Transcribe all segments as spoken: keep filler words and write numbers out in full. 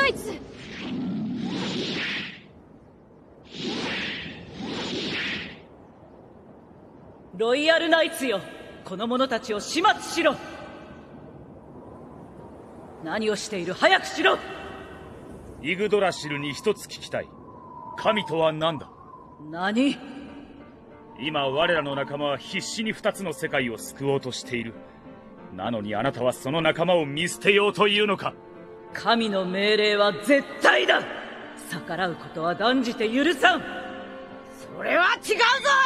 ナイツ。 ロイヤルナイツよ、この者たちを始末しろ。何をしている？早くしろ。 イグドラシルに一つ聞きたい。神とは何だ？ 何？ 今我らの仲間は必死に二つの世界を救おうとしている。なのにあなたはその仲間を見捨てようというのか？ 神の命令は絶対だ。逆らうことは断じて許さん。 それは違うぞ！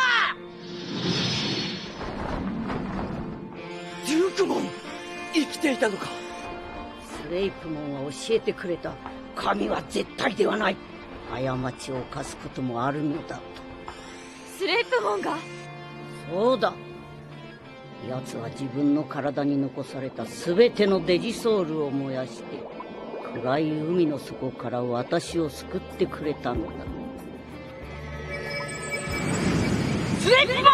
デュークモン、生きていたのか？ スレイプモンは教えてくれた。神は絶対ではない。過ちを犯すこともあるのだと。 スレイプモンが？ そうだ。奴は自分の体に残された全てのデジソウルを燃やして暗い海の底から私を救ってくれたのだ。 スレイプモ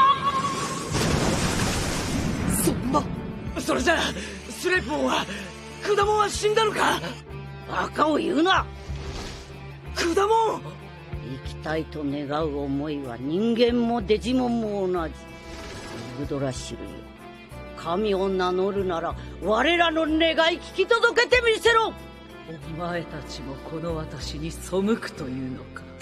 ン！そんな、それじゃあスレイプモンは、クダモンは死んだのか？ バカを言うな！ クダモン！ 生きたいと願う思いは人間もデジモンも同じ。イグドラシルよ、神を名乗るなら我らの願い聞き届けてみせろ。 お前たちもこの私に背くというのか？